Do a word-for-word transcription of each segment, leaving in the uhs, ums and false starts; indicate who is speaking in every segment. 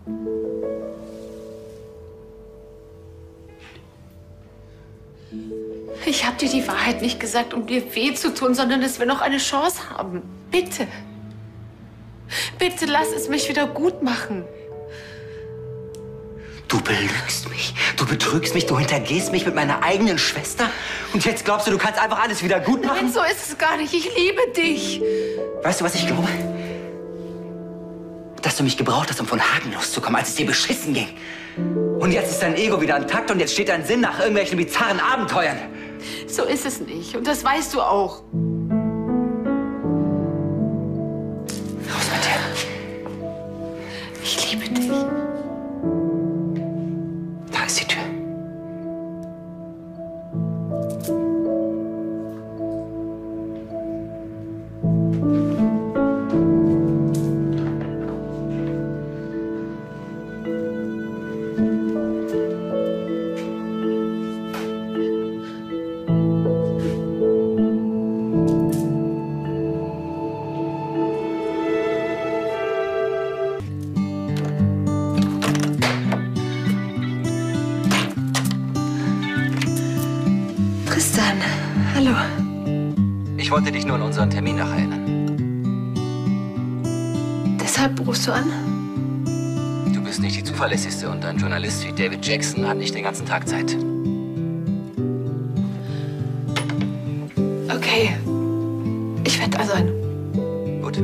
Speaker 1: Ich habe dir die Wahrheit nicht gesagt, um dir weh zu tun, sondern dass wir noch eine Chance haben. Bitte. Bitte lass es mich wieder gut machen.
Speaker 2: Du belügst mich, du betrügst mich, du hintergehst mich mit meiner eigenen Schwester und jetzt glaubst du, du kannst einfach alles wieder gut machen?
Speaker 1: Nein, so ist es gar nicht. Ich liebe dich.
Speaker 2: Weißt du, was ich glaube? Dass du mich gebraucht hast, um von Hagen loszukommen, als es dir beschissen ging. Und jetzt ist dein Ego wieder intakt und jetzt steht dein Sinn nach irgendwelchen bizarren Abenteuern.
Speaker 1: So ist es nicht und das weißt du auch.
Speaker 2: Raus mit dir.
Speaker 1: Ich liebe dich.
Speaker 2: Da ist die Tür.
Speaker 1: Tristan, hallo.
Speaker 2: Ich wollte dich nur an unseren Termin nacherinnern.
Speaker 1: Deshalb rufst du an?
Speaker 2: Du bist nicht die zuverlässigste und ein Journalist wie David Jackson hat nicht den ganzen Tag Zeit.
Speaker 1: Okay. Ich werde da sein.
Speaker 2: Gut.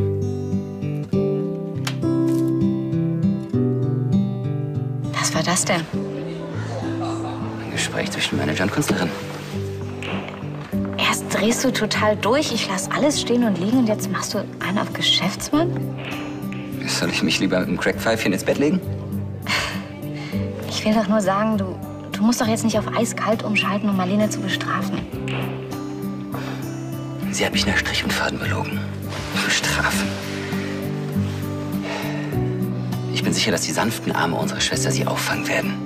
Speaker 3: Was war das denn?
Speaker 2: Ein Gespräch zwischen Manager und Künstlerin.
Speaker 3: Erst drehst du total durch, ich lass alles stehen und liegen und jetzt machst du einen auf Geschäftsmann?
Speaker 2: Soll ich mich lieber mit einem Crackpfeifchen ins Bett legen?
Speaker 3: Ich will doch nur sagen, du, du musst doch jetzt nicht auf eiskalt umschalten, um Marlene zu bestrafen.
Speaker 2: Sie hat mich nach Strich und Faden belogen. Bestrafen. Ich bin sicher, dass die sanften Arme unserer Schwester sie auffangen werden.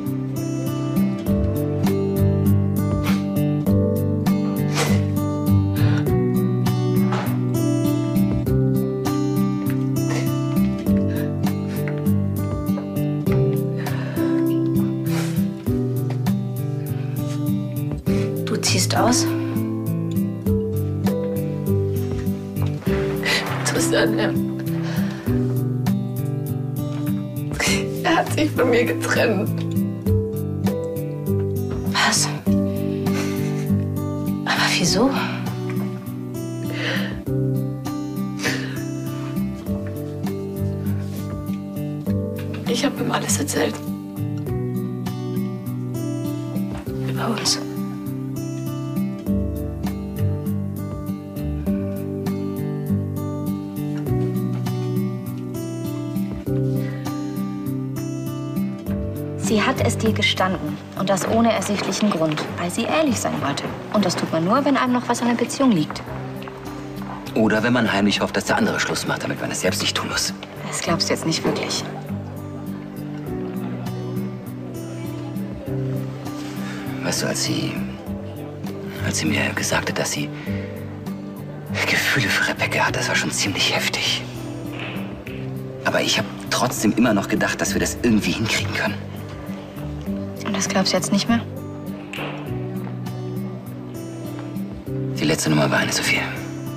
Speaker 3: Du ziehst aus?
Speaker 1: Tristan, er, er hat sich von mir getrennt.
Speaker 3: Was? Aber wieso?
Speaker 1: Ich habe ihm alles erzählt.
Speaker 3: Über uns. Sie hat es dir gestanden. Und das ohne ersichtlichen Grund, weil sie ehrlich sein wollte. Und das tut man nur, wenn einem noch was an der Beziehung liegt.
Speaker 2: Oder wenn man heimlich hofft, dass der andere Schluss macht, damit man es selbst nicht tun muss.
Speaker 3: Das glaubst du jetzt nicht wirklich.
Speaker 2: Weißt du, als sie, als sie mir gesagt hat, dass sie Gefühle für Rebecca hat, das war schon ziemlich heftig. Aber ich habe trotzdem immer noch gedacht, dass wir das irgendwie hinkriegen können.
Speaker 3: Und das glaubst du jetzt nicht mehr?
Speaker 2: Die letzte Nummer war eine zu viel.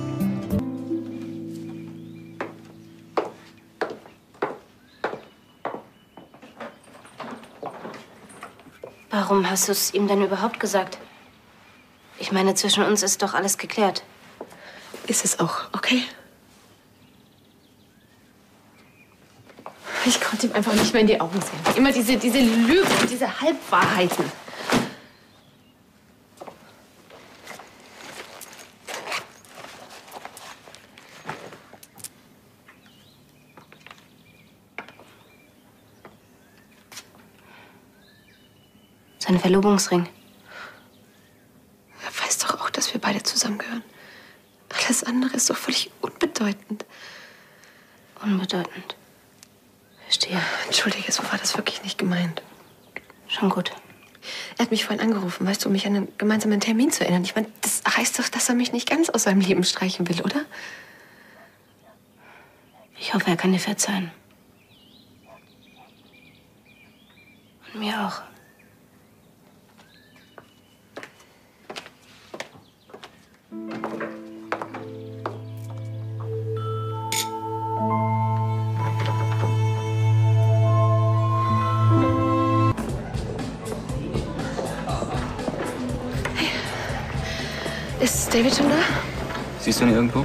Speaker 3: Warum hast du es ihm denn überhaupt gesagt? Ich meine, zwischen uns ist doch alles geklärt.
Speaker 1: Ist es auch, okay? Ich konnte ihm einfach nicht mehr in die Augen sehen. Immer diese, diese Lügen und diese Halbwahrheiten.
Speaker 3: Sein Verlobungsring.
Speaker 1: Er weiß doch auch, dass wir beide zusammengehören. Alles andere ist doch völlig unbedeutend.
Speaker 3: Unbedeutend. Verstehe.
Speaker 1: Entschuldige, so war das wirklich nicht gemeint.
Speaker 3: Schon gut.
Speaker 1: Er hat mich vorhin angerufen, weißt du, um mich an einen gemeinsamen Termin zu erinnern. Ich meine, das heißt doch, dass er mich nicht ganz aus seinem Leben streichen will, oder?
Speaker 3: Ich hoffe, er kann dir verzeihen.
Speaker 1: Und mir auch. Ist David schon da?
Speaker 2: Siehst du ihn irgendwo?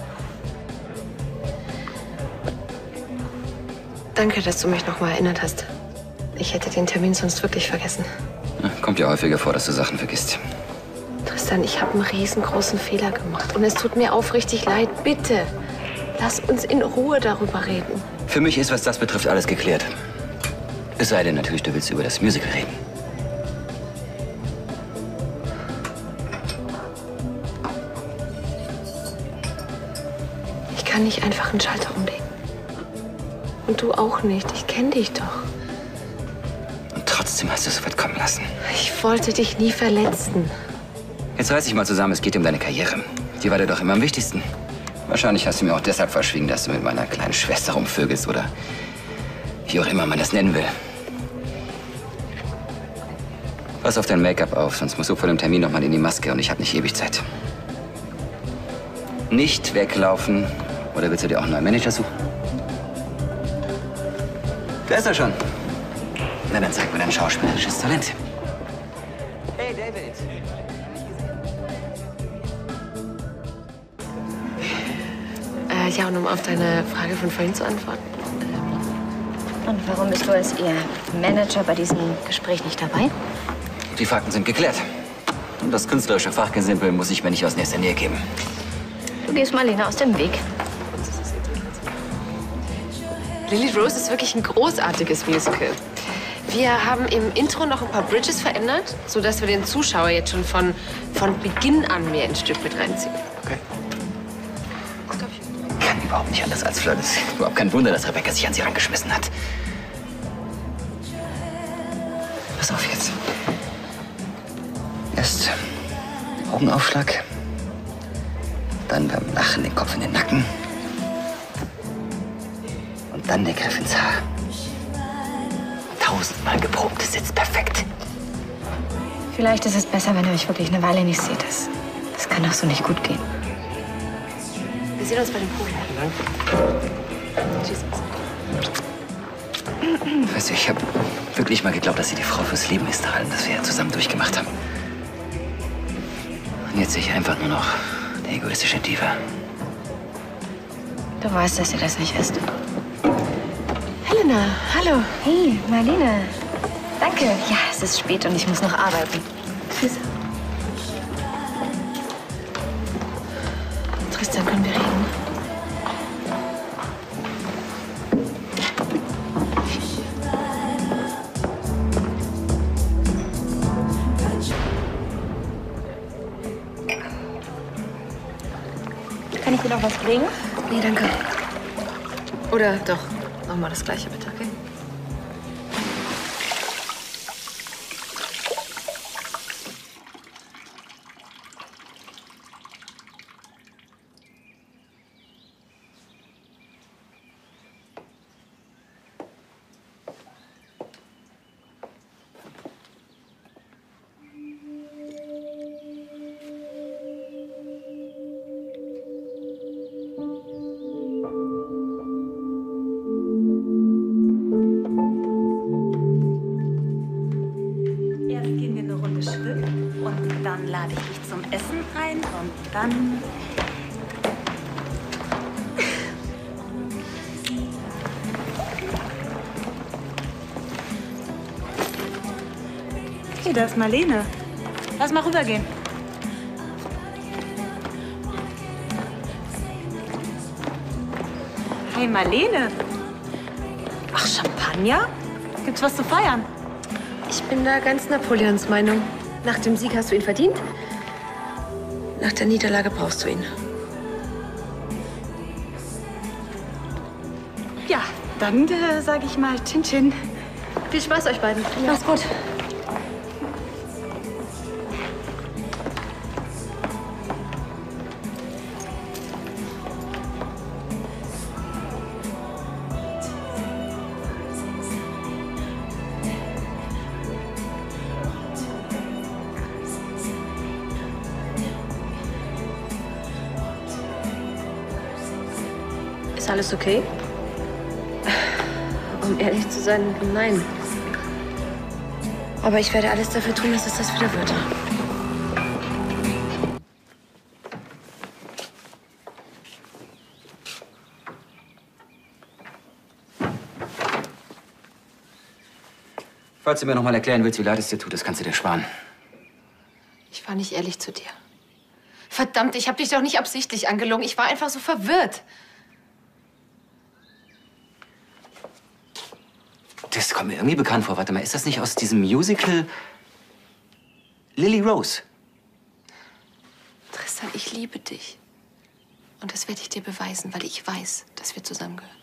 Speaker 1: Danke, dass du mich noch mal erinnert hast. Ich hätte den Termin sonst wirklich vergessen.
Speaker 2: Ja, kommt ja häufiger vor, dass du Sachen vergisst.
Speaker 1: Tristan, ich habe einen riesengroßen Fehler gemacht. Und es tut mir aufrichtig leid. Bitte, lass uns in Ruhe darüber reden.
Speaker 2: Für mich ist, was das betrifft, alles geklärt. Es sei denn natürlich, du willst über das Musical reden.
Speaker 1: Ich kann nicht einfach einen Schalter umlegen. Und du auch nicht. Ich kenne dich doch.
Speaker 2: Und trotzdem hast du es so weit kommen lassen.
Speaker 1: Ich wollte dich nie verletzen.
Speaker 2: Jetzt reiß dich mal zusammen, es geht um deine Karriere. Die war dir doch immer am wichtigsten. Wahrscheinlich hast du mir auch deshalb verschwiegen, dass du mit meiner kleinen Schwester rumvögelst oder wie auch immer man das nennen will. Pass auf dein Make-up auf, sonst musst du vor dem Termin noch mal in die Maske und ich habe nicht ewig Zeit. Nicht weglaufen. Oder willst du dir auch einen neuen Manager suchen? Da ist er schon. Na, dann zeig mir dein schauspielerisches Talent. Hey, David.
Speaker 1: Äh, ja, und um auf deine Frage von vorhin zu antworten.
Speaker 3: Und warum bist du als ihr Manager bei diesem Gespräch nicht dabei?
Speaker 2: Die Fakten sind geklärt. Und das künstlerische Fachgesimpel muss ich mir nicht aus nächster Nähe geben.
Speaker 3: Du gehst Marlene aus dem Weg.
Speaker 1: Lily Rose ist wirklich ein großartiges Musical. Wir haben im Intro noch ein paar Bridges verändert, sodass wir den Zuschauer jetzt schon von, von Beginn an mehr ins Stück mit reinziehen.
Speaker 2: Okay. Kann überhaupt nicht anders als Flirt. Es ist überhaupt kein Wunder, dass Rebecca sich an sie rangeschmissen hat. Pass auf jetzt. Erst Augenaufschlag. Dann beim Lachen den Kopf in den Nacken. Und dann der Griff ins Haar. Tausendmal geprobt, das sitzt perfekt.
Speaker 3: Vielleicht ist es besser, wenn ihr euch wirklich eine Weile nicht seht. Das, das kann doch so nicht gut gehen.
Speaker 1: Wir sehen uns bei dem Pool. Tschüss.
Speaker 2: Weißt du, ich habe wirklich mal geglaubt, dass sie die Frau fürs Leben ist, nach allem, das wir ja zusammen durchgemacht haben. Und jetzt sehe ich einfach nur noch eine egoistische Diva.
Speaker 3: Du weißt, dass sie das nicht ist.
Speaker 1: Helena, hallo.
Speaker 3: Hey, Marlene. Danke. Ja, es ist spät und ich muss noch arbeiten.
Speaker 1: Tschüss. Tristan, können wir reden?
Speaker 3: Kann ich dir noch was bringen?
Speaker 1: Nee, danke. Oder doch, noch mal das Gleiche bitte, okay?
Speaker 4: Dann lade ich dich zum Essen ein und dann... Okay, da ist Marlene. Lass mal rübergehen. Hey, Marlene. Ach, Champagner? Gibt's was zu feiern?
Speaker 1: Ich bin da ganz Napoleons Meinung. Nach dem Sieg hast du ihn verdient. Nach der Niederlage brauchst du ihn.
Speaker 4: Ja, dann äh, sage ich mal Chin Chin.
Speaker 1: Viel Spaß euch beiden.
Speaker 3: Ja. Mach's gut.
Speaker 4: alles okay?
Speaker 1: Um ehrlich zu sein, nein. Aber ich werde alles dafür tun, dass es das wieder wird.
Speaker 2: Falls du mir noch mal erklären willst, wie leid es dir tut, das kannst du dir sparen.
Speaker 1: Ich war nicht ehrlich zu dir. Verdammt, ich habe dich doch nicht absichtlich angelogen. Ich war einfach so verwirrt.
Speaker 2: Das kommt mir irgendwie bekannt vor. Warte mal, ist das nicht aus diesem Musical Lily Rose?
Speaker 1: Tristan, ich liebe dich. Und das werde ich dir beweisen, weil ich weiß, dass wir zusammengehören.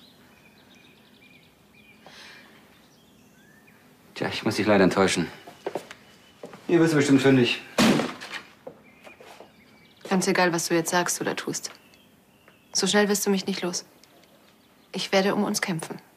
Speaker 2: Tja, ich muss dich leider enttäuschen. Hier bist du bestimmt fündig.
Speaker 1: Ganz egal, was du jetzt sagst oder tust. So schnell wirst du mich nicht los. Ich werde um uns kämpfen.